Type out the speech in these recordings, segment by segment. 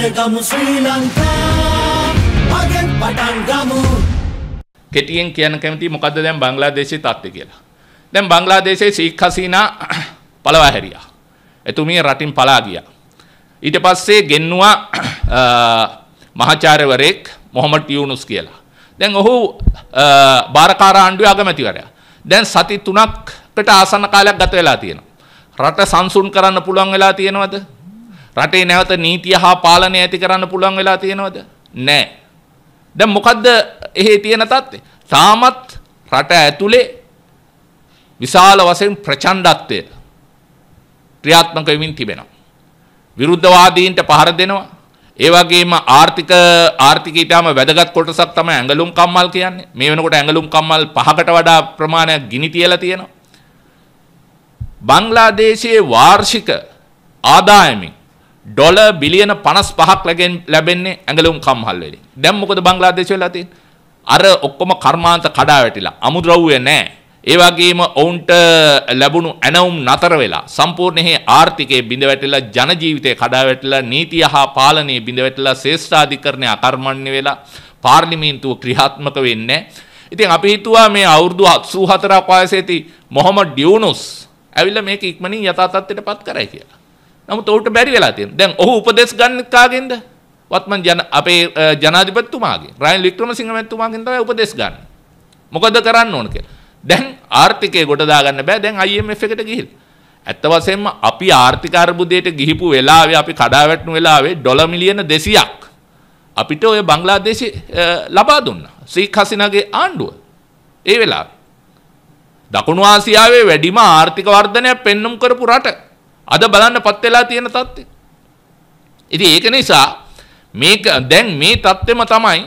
ජයගමු ශ්‍රී ලංකා මගෙන් පටන් ගමු. කෙටියෙන් කියන්න කැමති මොකද්ද දැන් බංග්ලාදේශයේ තත්ත්වය කියලා. දැන් බංග්ලාදේශයේ ෂේක් හසීනා පළවා හැරියා. එතුමිය රටින් පලා ගියා. ඊට පස්සේ ගෙන්නුවා මහාචාර්යවරයෙක් මොහමඩ් යූනුස් කියලා. දැන් ඔහු බාරකාර ආණ්ඩුවේ අගමැතිවරයා. දැන් සති 3කට ආසන්න කාලයක් ගත වෙලා තියෙනවා. රට සංසුන් කරන්න පුළුවන් වෙලා තියෙනවද? රටේ නැවත නීතිය හා පාලනය ඇති කරන්න පුළුවන් වෙලා තියෙනවද? නැහැ. දැන් මොකද්ද එහෙ තියෙන තත්ත්වය? තාමත් රට ඇතුලේ විශාල වශයෙන් ප්‍රචණ්ඩත්වය ක්‍රියාත්මක වෙමින් තිබෙනවා. විරුද්ධවාදීන්ට පහර දෙනවා. ඒ වගේම ආර්ථිකීටම වැදගත් කොටසක් තමයි ඇඟලුම් කම්මල් කියන්නේ. මේ වෙනකොට ඇඟලුම් කම්මල් 5කට වඩා ප්‍රමාණයක් ගිනි තියලා තියෙනවා. බංග්ලාදේශයේ වාර්ෂික ආදායමින් ඩොලර් බිලියන 55ක් ලැබෙන්නේ ඇඟලුම් කම්මල් වලින්. දැන් මොකද බංග්ලාදේශ වෙලා තියෙන්නේ? අර ඔක්කොම කර්මාන්ත කඩා වැටිලා. අමුද්‍රව්‍ය නැහැ. ඒ වගේම ඔවුන්ට ලැබුණු ඇණවුම් නතර වෙලා සම්පූර්ණ ආර්ථිකයේ බිඳ වැටිලා ජන ජීවිතේ කඩා වැටිලා නීතිය හා පාලනයේ බිඳ වැටිලා ශ්‍රේෂ්ඨාධිකරණය අකර්මණ්‍ය වෙලා පාර්ලිමේන්තුව ක්‍රියාත්මක වෙන්නේ. ඉතින් අපි හිතුවා මේ අවුරුදු 84ක් වයසේදී මොහමඩ් යූනුස් ඇවිල්ලා මේක ඉක්මනින් යථා තත්ත්වයටපත් කරයි කියලා. නමුත් ඔහුට බැරි වෙලා තියෙනවා. දැන් ඔහු උපදෙස් ගන්න කාගෙන්ද? වත්මන් අපේ ජනාධිපතිතුමාගෙන්. රනිල් වික්‍රමසිංහ මැතිතුමාගෙන් තමයි උපදෙස් ගන්න. මොකද කරන්න ඕන කියලා. දැන් ආර්ථිකය ගොඩ දාගන්න බෑ. දැන් IMF එකට ගිහිල්ලා. ඇත්ත වශයෙන්ම අපි ආර්ථික අර්බුදයට ගිහිපු වෙලාවේ අපි කඩා වැටුණු වෙලාවේ ඩොලර් මිලියන 200ක් අපිට ඔය බංග්ලාදේශේ ලබා දුන්නා. ෂේක් හසීනාගේ ආණ්ඩුව. ඒ වෙලාවේ දකුණු ආසියාවේ වැඩිම ආර්ථික වර්ධනයක් පෙන්눔 කරපු රට. අද බලන්නපත් වෙලා තියෙන තත්ත්වය. ඉතින් ඒක නිසා මේක දැන් මේ තත්ත්වෙම තමයි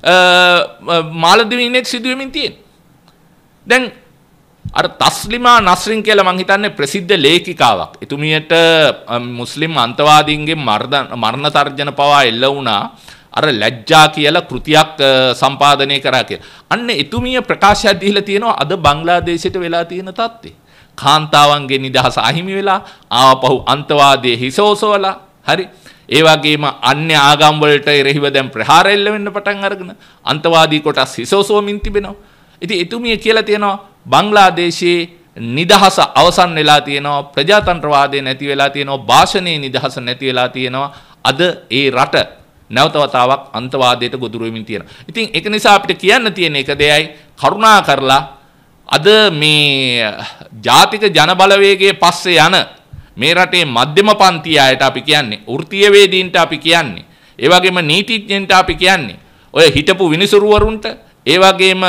මාලදිවයිනේ සිදුවෙමින් තියෙන්නේ. දැන් අර තස්ලිමා නස්රින් කියලා මං හිතන්නේ ප්‍රසිද්ධ ලේඛිකාවක්. එතුමියට මුස්ලිම් අන්තවාදීන්ගේ මරණ තර්ජන පවා එල්ල වුණා. අර ලැජ්ජා කියලා කෘතියක් සම්පාදනය කරා කියලා. අන්න එතුමිය ප්‍රකාශයක් දීලා තියෙනවා අද බංග්ලාදේශයට වෙලා තියෙන තත්ත්වය. කාන්තාවන්ගේ නිදහස අහිමි වෙලා ආපහු අන්තවාදයේ හිසෝසවලා හරි. ඒ වගේම අන්‍ය ආගම් වලට එරෙහිව දැන් ප්‍රහාර එල්ල වෙන්න පටන් අරගෙන අන්තවාදී කොටස් හිසෝසවමින් තිබෙනවා. ඉතින් එතුමිය කියලා තියෙනවා බංග්ලාදේශයේ නිදහස අවසන් වෙලා තියෙනවා, ප්‍රජාතන්ත්‍රවාදය නැති වෙලා තියෙනවා, භාෂණයේ නිදහස නැති වෙලා තියෙනවා. අද ඒ රට නැවත වතාවක් අන්තවාදයට ගොදුරු වෙමින් තියෙනවා. ඉතින් ඒක නිසා අපිට කියන්න තියෙන එක දෙයයි කරුණා කරලා අද මේ ජාතික ජන බලවේගයේ පස්සේ යන මේ රටේ මධ්‍යම පන්ති අයට අපි කියන්නේ, වෘත්තීයවේදීන්ට අපි කියන්නේ, ඒ වගේම නීතිඥයන්ට අපි කියන්නේ, ඔය හිටපු විනිසුරුවරුන්ට, ඒ වගේම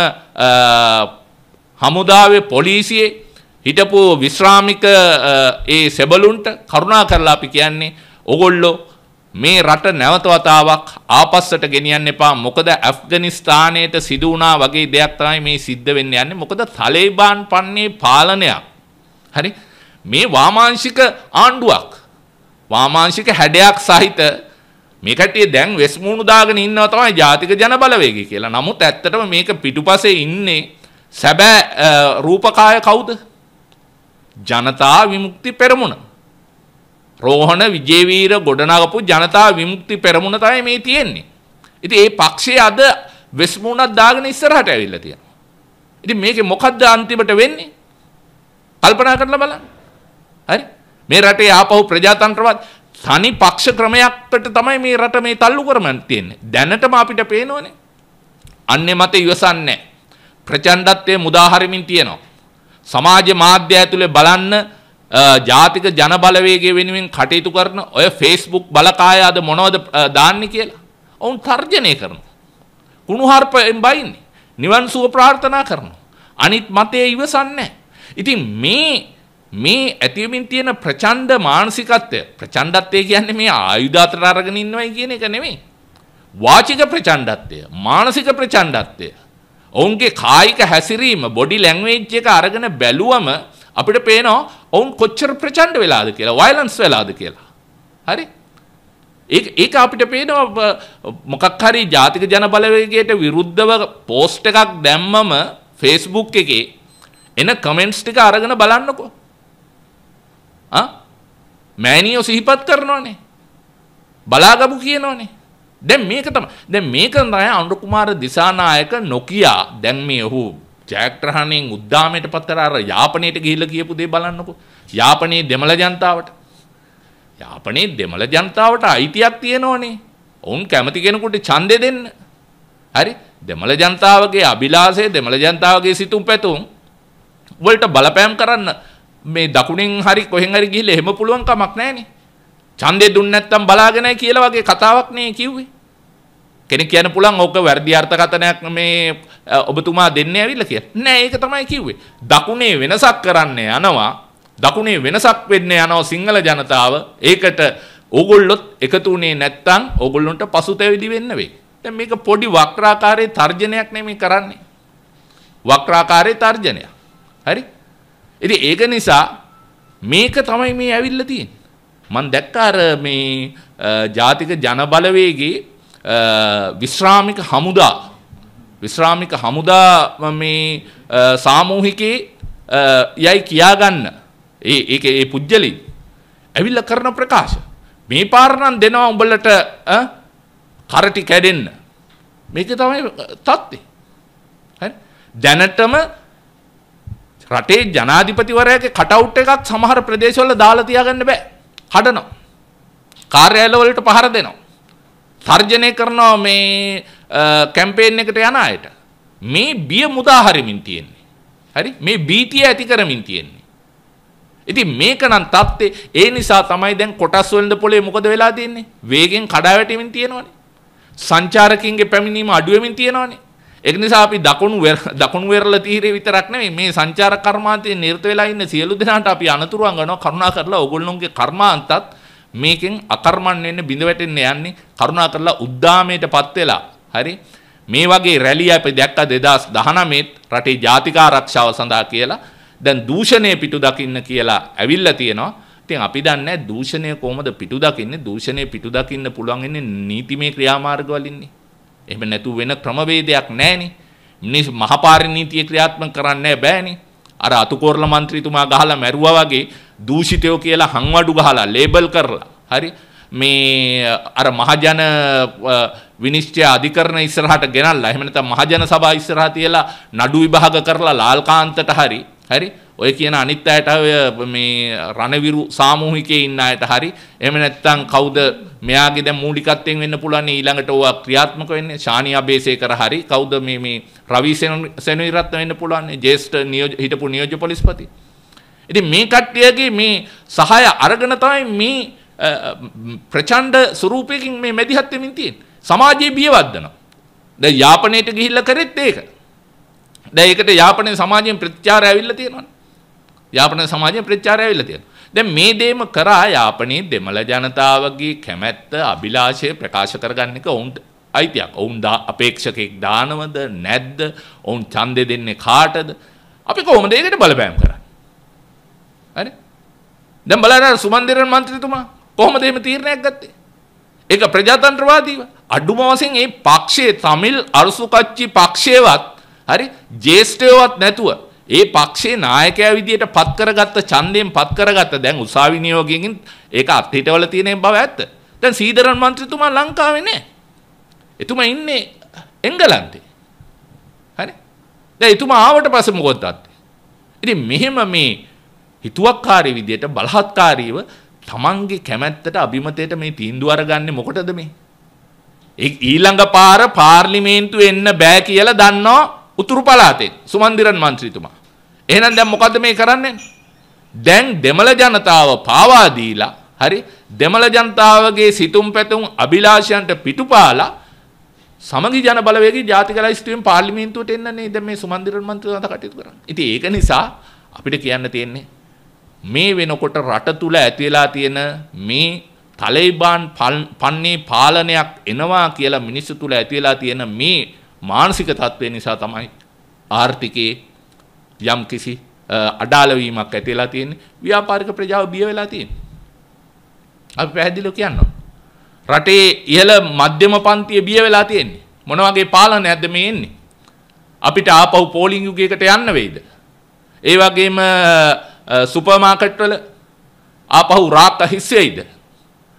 හමුදාවේ පොලිසියේ හිටපු විශ්‍රාමික ඒ සෙබළුන්ට කරුණා කරලා අපි කියන්නේ ඕගොල්ලෝ මේ රට නැවත වතාවක් ආපස්සට ගෙනියන්න එපා. මොකද ඇෆ්ගනිස්තානයේට සිදු වුණා වගේ දෙයක් තමයි මේ සිද්ධ වෙන්න යන්නේ. මොකද තාලිබාන් පන්නේ පාලනයක්. හරි? මේ වාමාංශික ආණ්ඩුවක්. වාමාංශික හැඩයක් සහිත මේ කට්ටිය දැන් වෙස්මුණු දාගෙන ඉන්නවා තමයි ජාතික ජන බලවේගය කියලා. නමුත් ඇත්තටම මේක පිටුපසේ ඉන්නේ සැබෑ රූපකාය කවුද? ජනතා විමුක්ති පෙරමුණ. රෝහණ විජේවීර ගොඩනගපු ජනතා විමුක්ති පෙරමුණ තමයි මේ තියෙන්නේ. ඉතින් මේ පක්ෂය අද වෙස්මුණක් දාගෙන ඉස්සරහට ඇවිල්ලා තියෙනවා. ඉතින් මේකේ මොකද්ද අන්තිමට වෙන්නේ? කල්පනා කරලා බලන්න. හරි? මේ රටේ ආපහු ප්‍රජාතන්ත්‍රවාද තනි පක්ෂ ක්‍රමයකට තමයි මේ රට මේ තල්ලු කරමින් තියෙන්නේ. දැනටම අපිට පේනවනේ. අන්නේ මත ඉවසන්නේ ප්‍රචණ්ඩත්වයේ මුදා හරිමින් තියෙනවා. සමාජ මාධ්‍ය ඇතුලේ බලන්න ජාතික ජන බලවේගය වෙනුවෙන් කටයුතු කරන ඔය Facebook බලකාය අද මොනවද දාන්නේ කියලා. ඔවුන් තර්ජනය කරනවා. කුණුහරුපෙන් බයින්නේ. නිවන් සුව ප්‍රාර්ථනා කරනවා. අනිත් මතයේ ඉවසන්නේ. ඉතින් මේ ඇතිවෙමින් තියෙන ප්‍රචණ්ඩ මානසිකත්වය, ප්‍රචණ්ඩත්වය කියන්නේ මේ ආයුධ අතර අරගෙන ඉන්නවයි කියන එක නෙමෙයි. වාචික ප්‍රචණ්ඩත්වය, මානසික ප්‍රචණ්ඩත්වය. ඔවුන්ගේ කායික හැසිරීම, බොඩි ලැන්ග්වේජ් එක අරගෙන බැලුවම අපිට පේනවා ඔවුන් කොච්චර ප්‍රචණ්ඩ වෙලාද කියලා, වයලන්ස් වෙලාද කියලා. හරි? ඒක අපිට පේනවා මොකක් හරි ජාතික ජන බලවේගයට විරුද්ධව පෝස්ට් එකක් දැම්මම Facebook එකේ එන කමෙන්ට්ස් ටික අරගෙන බලන්නකෝ. මෑනියෝ සිහිපත් කරනවානේ. බලාගමු කියනෝනේ. දැන් මේක තමයි අනුර කුමාර දිසානායක නොකියා දැන් මේ ඔහු ජයග්‍රහණයෙන් උද්දාමයට පත් කර අර යාපනයට ගිහිල්ලා කියපු දේ බලන්නකෝ. යාපනයේ දෙමළ ජනතාවට අයිතියක් තියෙනෝනේ. ඔවුන් කැමති කෙනෙකුට ඡන්දෙ දෙන්න. හරි? දෙමළ ජනතාවගේ අභිලාෂය, දෙමළ ජනතාවගේ සිතුම් පැතුම් වලට බලපෑම් කරන්න මේ දකුණෙන් හරි කොහෙන් හරි ගිහිල්ලා එහෙම පුළුවන් කමක් නැහැනේ. ඡන්දෙ දුන්නේ නැත්තම් බලාගෙනයි කියලා වගේ කතාවක් නේ කිව්වේ. කෙනෙක් කියන්න පුළුවන් ඕක වැරදි අර්ථකථනයක් මේ ඔබතුමා දෙන්නේ ඇවිල්ලා කියලා. නෑ ඒක තමයි කිව්වේ. දකුණේ වෙනසක් කරන්න යනවා. දකුණේ වෙනසක් වෙන්න යනවා සිංහල ජනතාව. ඒකට ඕගොල්ලොත් එකතු වුණේ නැත්තම් ඕගොල්ලොන්ට පසුතැවිලි වෙන්න වෙයි. දැන් මේක පොඩි වක්‍රාකාරයේ තර්ජනයක් නෙමෙයි කරන්නේ. වක්‍රාකාරයේ තර්ජනයක්. හරි? ඉතින් ඒක නිසා මේක තමයි මේ ඇවිල්ලා තියෙන්නේ. මම දැක්කා අර මේ ජාතික ජන බලවේගයේ විශ්‍රාමික හමුදා මේ සාමූහිකේ යයි කියාගන්න ඒ පුජ්‍යලි ඇවිල්ලා කරන ප්‍රකාශ මේ පාර නම් දෙනවා උඹලට කරටි කැඩෙන්න. මේක තමයි තත්ත්වය. හරි? දැනටම රටේ ජනාධිපතිවරයාගේ කටවුට් එකක් සමහර ප්‍රදේශවල දාලා තියාගන්න බෑ. කඩනවා. කාර්යාලය වලට පහර දෙනවා. තර්ජනය කරනවා මේ කැම්පේන් එකට යන අයට. මේ බිය මුදා හරිමින් තියෙන්නේ. හරි? මේ බීතිය ඇති කරමින් තියෙන්නේ. ඉතින් මේක නම් තත්ත්වේ ඒ නිසා තමයි දැන් කොටස් වෙළඳ පොලේ මොකද වෙලා තියෙන්නේ? වේගෙන් කඩා වැටෙමින් තියෙනවනේ. සංචාරකින්ගේ පැමිණීම අඩු වෙමින් තියෙනවනේ. ඒක නිසා අපි දකුණු වෙරළ තීරේ විතරක් නෙමෙයි මේ සංචාර කර්මාන්තයේ නිරත වෙලා ඉන්න සියලු දෙනාට අපි අනතුරු අඟනවා. කරුණා කරලා ඕගොල්ලෝගේ කර්මාන්තත් මේකෙන් අකර්මණ්‍ය වෙන්න බිඳ වැටෙන්න යන්නේ. කරුණා කරලා උද්දාමයටපත් වෙලා හරි මේ වගේ රැලිය අපි දැක්කා 2019 රටේ ජාතික ආරක්ෂාව සඳහා කියලා. දැන් දූෂණය පිටු දකින්න කියලා ඇවිල්ලා තියෙනවා. ඉතින් අපි දන්නේ දූෂණය කොහොමද පිටු දකින්නේ? දූෂණය පිටු දකින්න පුළුවන් ඉන්නේ නීතිමය ක්‍රියාමාර්ග වලින්නේ. එහෙම නැතු වෙන ක්‍රමවේදයක් නැහැනේ. මිනිස් මහපාරි නීතිය ක්‍රියාත්මක කරන්න බෑනේ. අර අතුකෝරළ മന്ത്രിතුමා ගහලා මැරුවා වගේ දූෂිතයෝ කියලා හංවඩු ගහලා ලේබල් කරලා හරි මේ අර මහජන විනිශ්චය අධිකරණ ඉස්සරහට ගෙනල්ලා එහෙම නැත්නම් මහජන සභාව ඉස්සරහා තියලා නඩු විභාග කරලා ලාල්කාන්තට හරි ඔය කියන අනිත් අයට මේ රණවිරු සාමූහිකයේ ඉන්න අයට හරි එහෙම නැත්නම් කවුද මෙයාගේ දැන් මූලිකත්වයෙන් වෙන්න පුළුවන් ඊළඟට ඕවා ක්‍රියාත්මක වෙන්නේ ශානි අබේසේකර හරි කවුද මේ රවි සෙනවිරත්න වෙන්න පුළුවන් ජේෂ්ඨ හිටපු නියෝජ්‍ය පොලිස්පති. ඉතින් මේ කට්ටියගේ මේ සහාය අරගෙන තමයි මේ ප්‍රචණ්ඩ ස්වරූපයකින් මේ මැදිහත් වෙමින් තියෙන්නේ. සමාජයේ බියවද්දනවා. දැන් යාපනයට ගිහිල්ලා කරෙත් ඒක. දැන් ඒකට යාපනයේ සමාජයෙන් ප්‍රතිචාරය ඇවිල්ලා තියෙනවනේ. යාපනයේ සමාජයෙන් ප්‍රතිචාරය ඇවිල්ලා තියෙනවා. දැන් මේ දේම කරා යාපනයේ දෙමළ ජනතාවගේ කැමැත්ත අභිලාෂය ප්‍රකාශ කරගන්න එක උන්ට අයිතියක්. ඔවුන් අපේක්ෂකෙක් දානවද නැද්ද? ඔවුන් ඡන්දෙ දෙන්නේ කාටද? අපි කොහොමද ඒකට බලපෑම් කරන්නේ? හරි? දැන් බලන්න සුමන්දිරන් මන්ත්‍රීතුමා කොහොමද එහෙම තීරණයක් ගත්තේ? ඒක ප්‍රජාතන්ත්‍රවාදීව අඩුම වශයෙන් මේ පක්ෂයේ තමිල් අරුසුකච්චි පක්ෂයේවත් හරි ජේෂ්ඨයවත් නැතුව ඒ පක්ෂයේ නායකයා විදියට පත් කරගත්ත ඡන්දයෙන් පත් කරගත්ත දැන් උසාවි නියෝගයෙන් ඒක අත්හිටවල තියෙන බව ඇත්ත. දැන් සීදරන් මන්ත්‍රීතුමා ලංකාවේ නෑ. එතුමා ඉන්නේ එංගලන්තේ. හරි? දැන් එතුමා ආවට පස්සේ මොකද තාත්තේ? ඉතින් මෙහෙම මේ හිතුවක්කාරී විදියට බලහත්කාරීව තමන්ගේ කැමැත්තට අභිමතයට මේ තීන්දුව අරගන්නේ මොකටද මේ? ඊළඟ පාර පාර්ලිමේන්තුව එන්න බෑ කියලා දන්නවා උතුරු පළාතේ සුමන්දිරන් මන්ත්‍රීතුමා. එහෙනම් දැන් මොකද්ද මේ කරන්නේ? දැන් දෙමළ ජනතාව පාවා දීලා හරි දෙමළ ජනතාවගේ සිතුම් පැතුම් අභිලාෂයන්ට පිටුපාලා සමගි ජන බලවේගී ජාතික ලයිස්තුවෙන් පාර්ලිමේන්තුවට එන්නනේ දැන් මේ සුමන්දිරන් මන්ත්‍රීතුමා කටයුතු කරන්නේ. ඉතින් ඒක නිසා අපිට කියන්න තියෙන්නේ මේ වෙනකොට රට තුල ඇති වෙලා තියෙන මේ තලිබාන් පන්නේ පාලනයක් එනවා කියලා මිනිස්සු තුල ඇති වෙලා තියෙන මේ මානසික තත්ත්වය නිසා තමයි ආර්ථිකයේ යම් කිසි අඩාල වීමක් ඇති වෙලා තියෙන්නේ. ව්‍යාපාරික ප්‍රජාව බිය වෙලා තියෙන්නේ. අපි පැහැදිලිව කියනවා. රටේ ඉහළ මධ්‍යම පන්තිය බිය වෙලා තියෙන්නේ. මොන වගේ පාලනයක්ද මේ එන්නේ? අපිට ආපහු පෝලිං යුගයකට යන්න වෙයිද? ඒ වගේම සුපර් මාකට් වල ආපහු රාක්ක හිස් වෙයිද?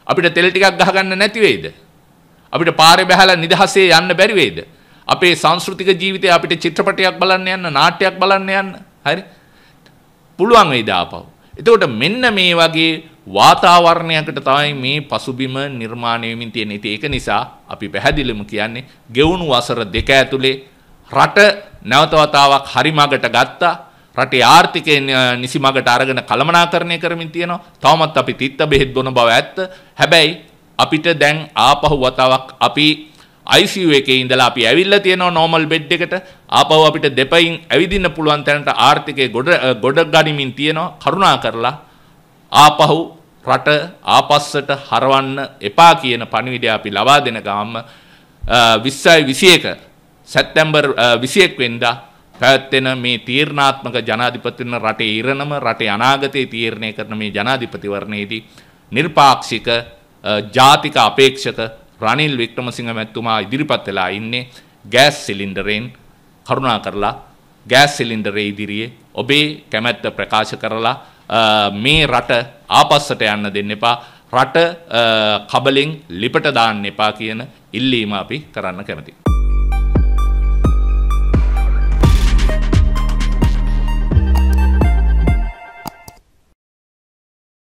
අපිට තෙල් ටිකක් ගහගන්න නැති වෙයිද? අපිට පාරේ බහලා නිදහසේ යන්න බැරි වෙයිද? අපේ සංස්කෘතික ජීවිතේ අපිට චිත්‍රපටයක් බලන්න යන්න, නාට්‍යයක් බලන්න යන්න, හරි? පුළුවන් වෙයිද ආපහු? එතකොට මෙන්න මේ වගේ වාතාවරණයකට තමයි මේ පසුබිම නිර්මාණය වෙමින් තියෙන්නේ. ඒක නිසා අපි පැහැදිලිවම කියන්නේ ගෙවුණු වසර දෙක ඇතුලේ රට නැවත වතාවක් හරි මගට ගත්තා. රටේ ආර්ථිකය නිසි මගට අරගෙන කළමනාකරණය කරමින් තියෙනවා. තවමත් අපි තිත්ත බෙහෙත් බොන බව ඇත්ත. හැබැයි අපිට දැන් ආපහු වතාවක් අපි ICU එකේ ඉඳලා අපි ඇවිල්ලා තියෙනවා normal bed එකට. ආපහු අපිට දෙපයින් ඇවිදින්න පුළුවන් තැනට ආර්ථිකය ගොඩ ගනිමින් තියෙනවා. කරුණා කරලා ආපහු රට ආපස්සට හරවන්න එපා කියන පණිවිඩය අපි ලබා දෙන ගාම 2021 සැප්තැම්බර් 21 වෙනිදා පැවැත්වෙන මේ තීරණාත්මක ජනාධිපතිවරණ රටේ ඉරණම රටේ අනාගතය තීරණය කරන මේ ජනාධිපතිවරණයේදී නිර්පාක්ෂික ජාතික අපේක්ෂක රනිල් වික්‍රමසිංහ මැතිතුමා ඉදිරිපත් වෙලා ඉන්නේ ගෑස් සිලින්ඩරෙන්. කරුණා කරලා ගෑස් සිලින්ඩරේ ඉදිරියේ ඔබේ කැමැත්ත ප්‍රකාශ කරලා මේ රට ආපස්සට යන්න දෙන්න එපා. රට කබලෙන් ලිපට දාන්න එපා කියන ඉල්ලීම අපි කරන්න කැමතියි.